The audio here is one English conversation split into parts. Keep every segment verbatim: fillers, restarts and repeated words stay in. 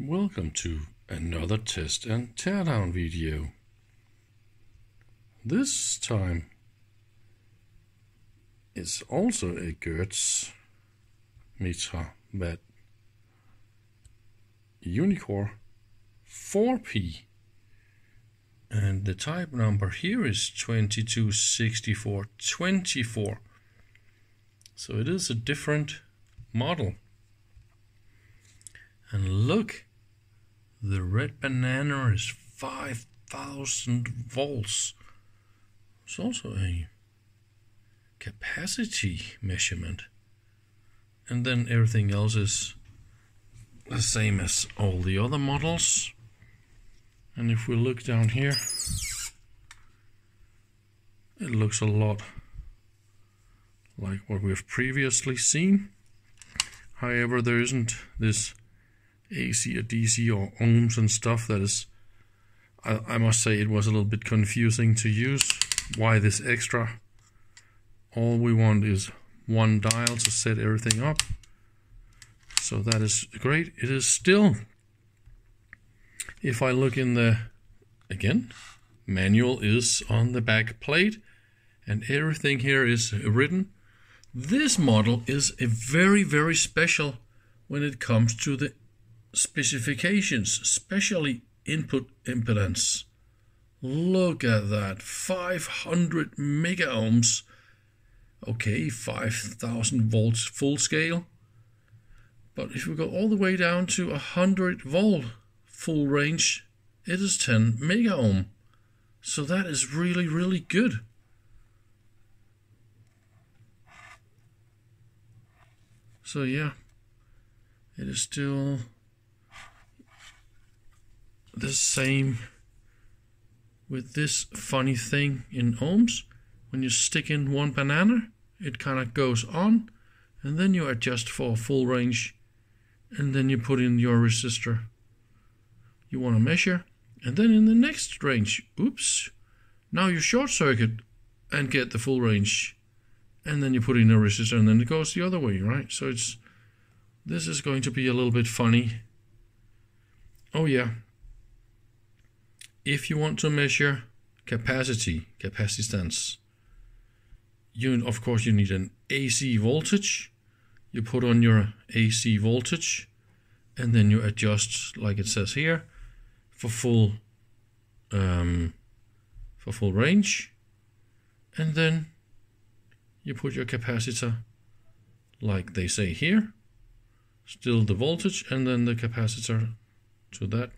Welcome to another test and teardown video. This time it's also a Goerz Metrawatt Unigor four P, and the type number here is twenty-two sixty-four twenty-four, so it is a different model. And look, the red banana is five thousand volts. It's also a capacity measurement. And then everything else is the same as all the other models. And if we look down here, it looks a lot like what we've previously seen. However, there isn't this A C or D C or ohms and stuff. That is, I, I must say, it was a little bit confusing to use. Why this extra? All we want is one dial to set everything up. So that is great. It is still, if I look in the, again, manual is on the back plate and everything here is written. This model is a very, very special when it comes to the specifications, especially input impedance. Look at that, five hundred mega ohms. Okay, five thousand volts full scale. But if we go all the way down to one hundred volt full range, it is ten mega ohm. So that is really, really good. So yeah, it is still the same with this funny thing in ohms. When you stick in one banana, it kind of goes on, and then you adjust for full range, and then you put in your resistor you want to measure, and then in the next range, oops, now you short circuit and get the full range, and then you put in a resistor, and then it goes the other way, right? So it's this is going to be a little bit funny. Oh yeah. If you want to measure capacity, capacitance, you of course you need an A C voltage. You put on your A C voltage, and then you adjust, like it says here, for full um, for full range, and then you put your capacitor, like they say here, still the voltage, and then the capacitor to that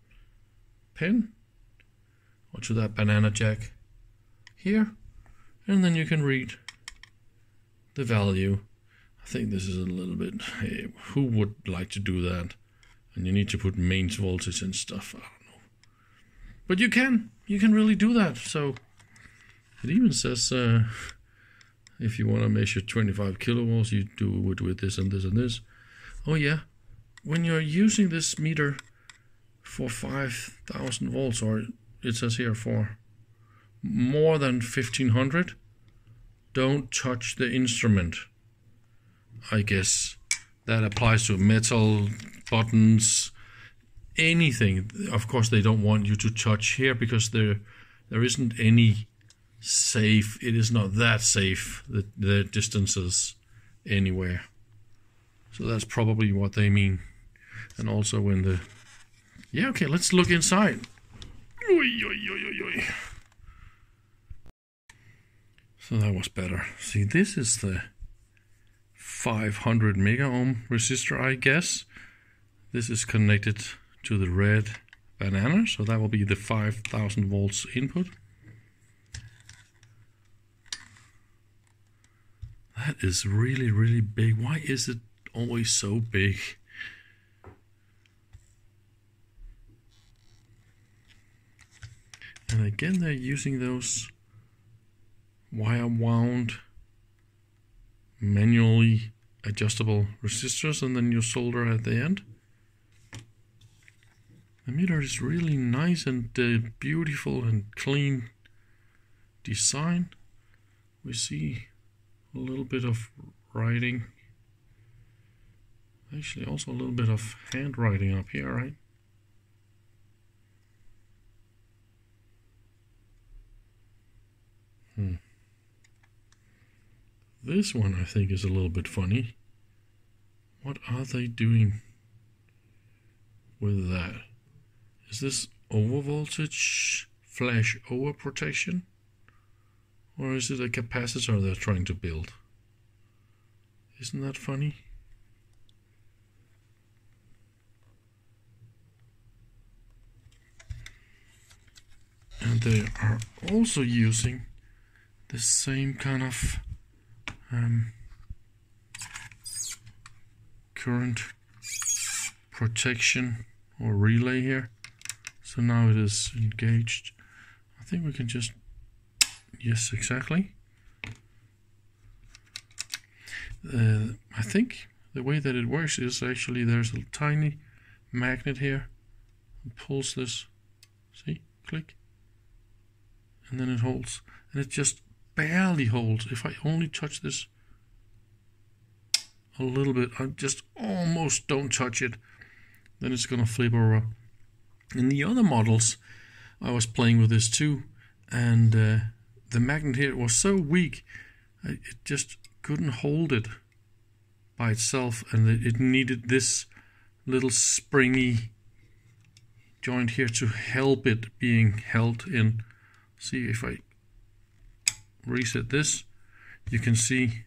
pin, or to that banana jack here, and then you can read the value. I think this is a little bit, hey, who would like to do that? And you need to put mains voltage and stuff, I don't know. But you can, you can really do that. So it even says, uh, if you want to measure twenty-five kilovolts, you do it with this and this and this. Oh yeah, when you're using this meter for five thousand volts, or it says here for more than fifteen hundred, don't touch the instrument. I guess that applies to metal, buttons, anything. Of course, they don't want you to touch here because there there isn't any safe. It is not that safe, the, the distances anywhere. So that's probably what they mean. And also when the, yeah, okay, let's look inside. Oy, oy, oy, oy, oy. So that was better. See, this is the five hundred mega ohm resistor, I guess. This is connected to the red banana, so that will be the five thousand volts input. That is really, really big. Why is it always so big? And again, they're using those wire wound manually adjustable resistors, and then you solder at the end. The meter is really nice and uh, beautiful and clean design. We see a little bit of writing Actually, also a little bit of handwriting up here, right? Hmm. This one I think is a little bit funny. What are they doing with that? Is this overvoltage flash over protection? Or is it a capacitor they're trying to build? Isn't that funny? And they are also using the same kind of um, current protection or relay here. So now it is engaged. I think we can just, yes, exactly. Uh, I think the way that it works is actually there's a tiny magnet here that pulls this, see, click, and then it holds, and it just barely holds. If I only touch this a little bit, I just almost don't touch it, then it's gonna flip over. In the other models I was playing with this too, and uh, the magnet here was so weak I, it just couldn't hold it by itself, and it, it needed this little springy joint here to help it being held in. See, if I reset this, you can see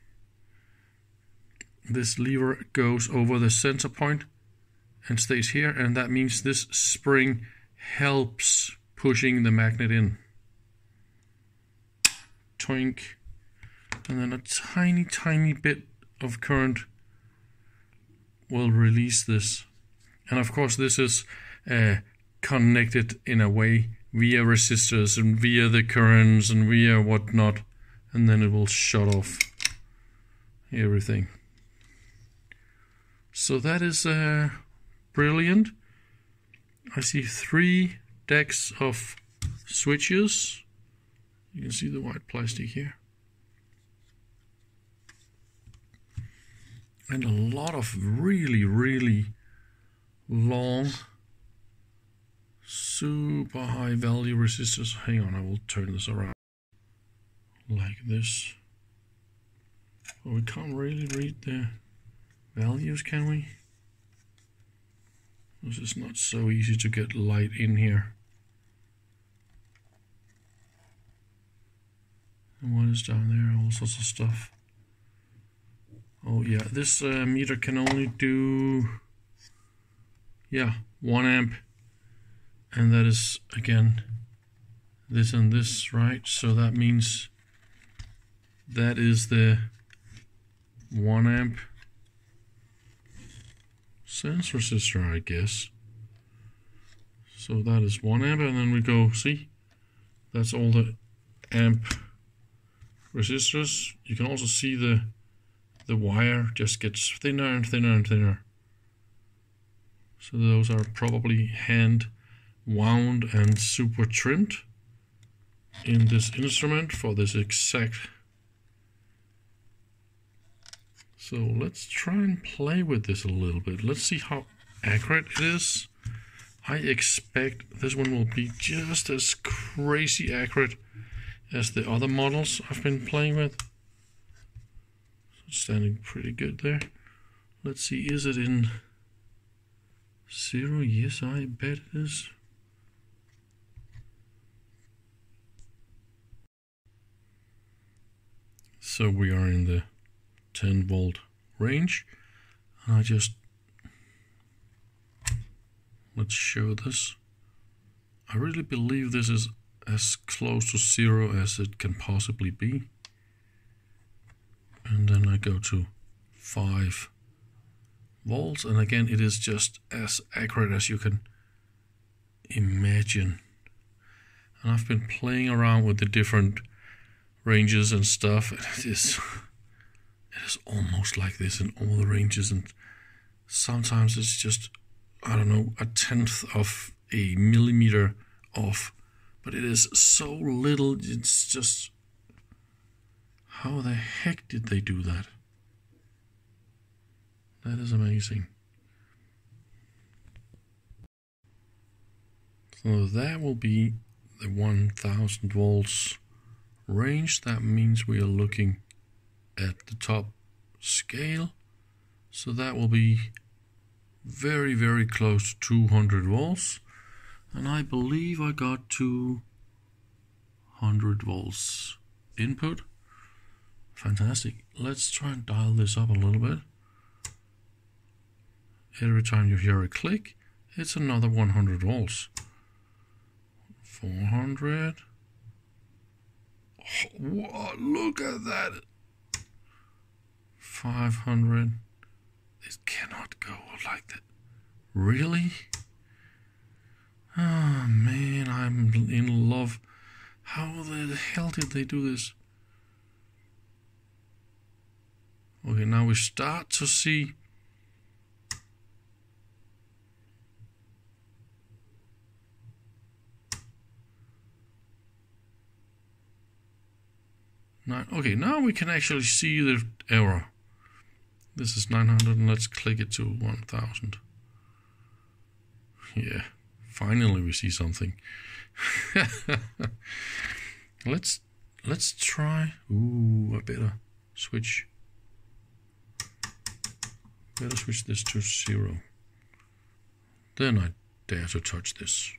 this lever goes over the center point and stays here, and that means this spring helps pushing the magnet in. Toink. And then a tiny, tiny bit of current will release this. And of course this is uh, connected in a way via resistors and via the currents and via whatnot, and then it will shut off everything. So that is uh, brilliant. I see three decks of switches. You can see the white plastic here. And a lot of really, really long, super high value resistors. Hang on, I will turn this around like this. Well, we can't really read the values, can we? This is not so easy to get light in here. And what is down there? All sorts of stuff. Oh yeah, this uh, meter can only do, yeah, one amp, and that is again this and this, right? So that means that is the one amp sense resistor, I guess. So that is one amp, and then we go, see, that's all the amp resistors. You can also see the the wire just gets thinner and thinner and thinner. So those are probably hand wound and super trimmed in this instrument for this exact. So let's try and play with this a little bit. Let's see how accurate it is. I expect this one will be just as crazy accurate as the other models I've been playing with. Standing pretty good there. Let's see, is it in zero? Yes, I bet it is. So we are in the ten volt range, and I just, let's show this. I really believe this is as close to zero as it can possibly be. And then I go to five volts, and again it is just as accurate as you can imagine. And I've been playing around with the different ranges and stuff, and it is it is almost like this in all the ranges, and sometimes it's just, I don't know, a tenth of a millimeter off, but it is so little, it's just, how the heck did they do that? That is amazing. So that will be the one thousand volts range. That means we are looking at the top scale. So that will be very, very close to two hundred volts. And I believe I got two hundred volts input. Fantastic. Let's try and dial this up a little bit. Every time you hear a click, it's another one hundred volts. four hundred. Oh, whoa, look at that. five hundred. It cannot go like that. Really? Oh man, I'm in love. How the hell did they do this? Okay, now we start to see Nine. Okay, now we can actually see the error. This is nine hundred, and let's click it to one thousand. Yeah, finally we see something. let's let's try. Ooh, I better switch. Better switch this to zero. Then I dare to touch this.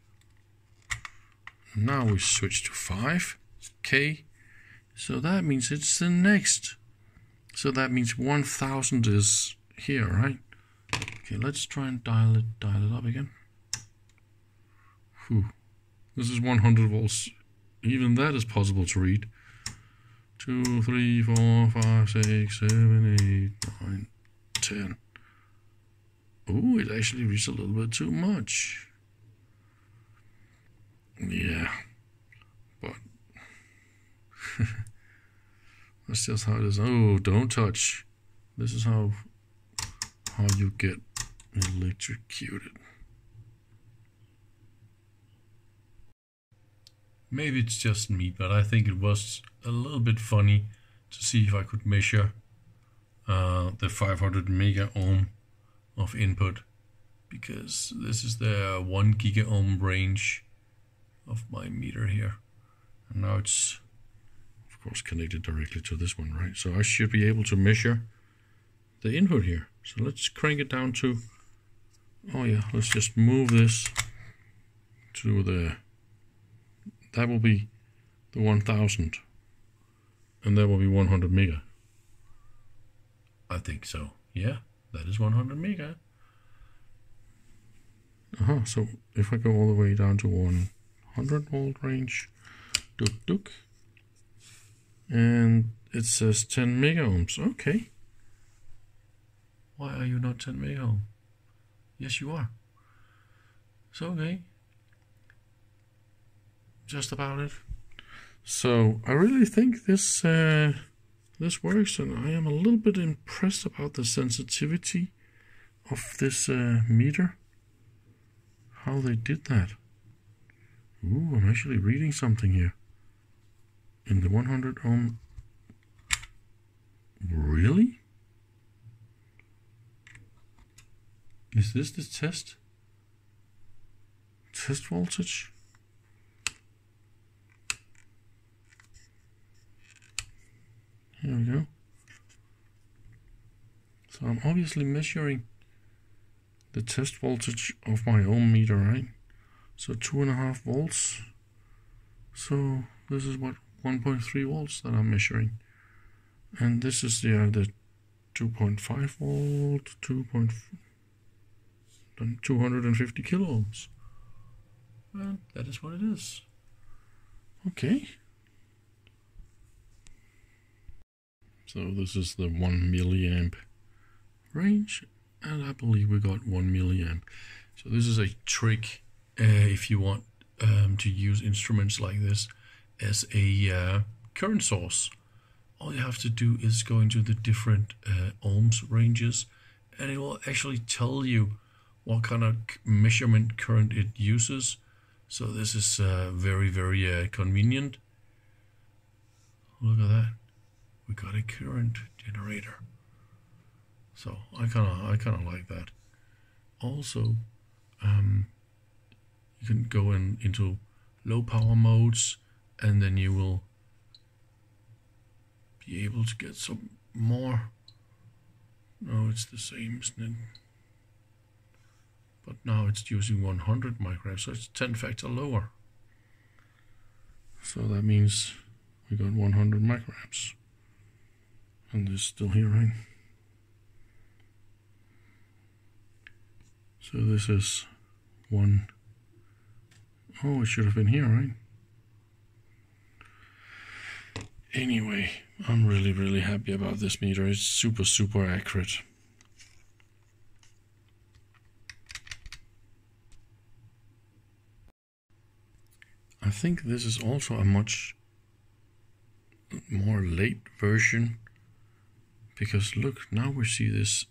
Now we switch to five K. So that means it's the next. So that means one thousand is here, right? Okay, let's try and dial it, dial it up again. Whew. This is one hundred volts. Even that is possible to read. Two, three, four, five, six, seven, eight, nine, ten. Oh, it actually reads a little bit too much. Yeah, but that's just how it is. Oh, don't touch. This is how how you get electrocuted. Maybe it's just me, but I think it was a little bit funny to see if I could measure uh, the five hundred mega ohm of input, because this is the one giga ohm range of my meter here, and now it's of course connected directly to this one, right? So I should be able to measure the input here. So let's crank it down to, oh yeah, let's just move this to the, that will be the one thousand, and that will be one hundred mega. I think so. Yeah, that is one hundred mega. Uh-huh, so if I go all the way down to one hundred volt range, duk duk, and it says ten mega ohms. Okay. Why are you not ten mega ohm? Yes, you are. So okay. Just about it. So I really think this uh, this works, and I am a little bit impressed about the sensitivity of this uh, meter. How they did that. Ooh, I'm actually reading something here. In the one hundred ohm. Really? Is this the test? Test voltage? Here we go. So I'm obviously measuring the test voltage of my ohm meter, right? So two and a half volts. So this is what, one point three volts that I'm measuring, and this is the uh, the two point five volt, two point two hundred fifty kilo ohms. Well, that is what it is. Okay. So this is the one milliamp range, and I believe we got one milliamp. So this is a trick uh, if you want um, to use instruments like this as a uh, current source. All you have to do is go into the different uh, ohms ranges, and it will actually tell you what kind of measurement current it uses. So this is uh, very, very uh, convenient. Look at that. We got a current generator. So I kind of I kind of like that. Also, um, You can go in into low power modes, and then you will be able to get some more. No, it's the same, isn't it? But now it's using one hundred microamps, so it's ten factor lower. So that means we got one hundred microamps. And this is still here, right? So this is one. Oh, it should have been here, right? Anyway, I'm really, really happy about this meter. It's super, super accurate. I think this is also a much more late version, because look, now we see this.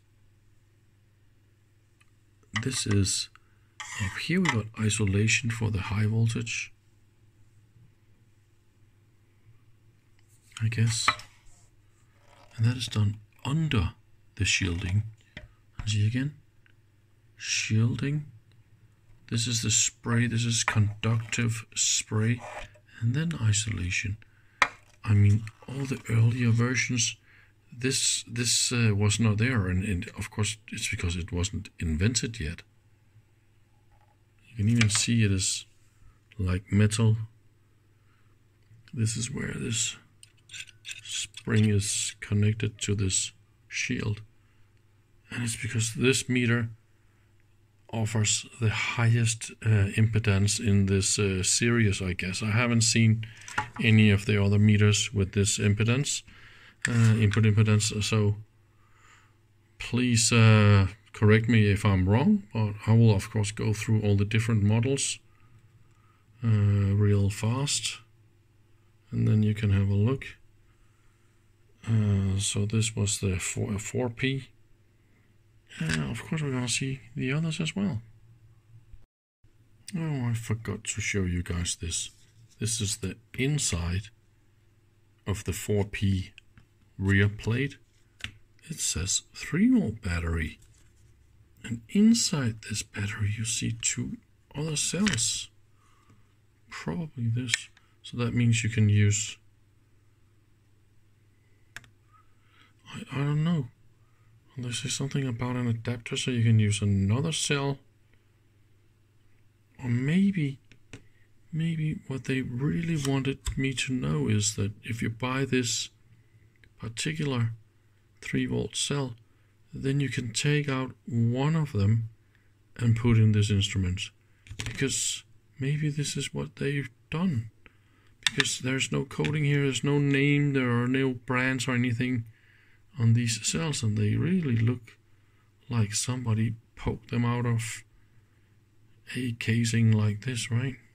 This is up here. We got isolation for the high voltage, I guess, and that is done under the shielding. See again, shielding. This is the spray. This is conductive spray, and then isolation. I mean, all the earlier versions, this this uh, was not there, and, and of course it's because it wasn't invented yet. You can even see it is like metal. This is where this spring is connected to this shield, and it's because this meter offers the highest uh, impedance in this uh, series, I guess. I haven't seen any of the other meters with this impedance, uh, input impedance, so please uh, correct me if I'm wrong, but I will of course go through all the different models uh, real fast, and then you can have a look. Uh, so this was the four P. Uh, of course we're going to see the others as well. Oh, I forgot to show you guys this. This is the inside of the four P rear plate. It says three volt battery. And inside this battery you see two other cells. Probably this. So that means you can use... I, I don't know. This is something about an adapter, so you can use another cell. Or maybe, maybe what they really wanted me to know is that if you buy this particular three volt cell, then you can take out one of them and put in this instrument. Because maybe this is what they've done. Because there's no coding here, there's no name, there are no brands or anything on these cells, and they really look like somebody poked them out of a casing like this, right?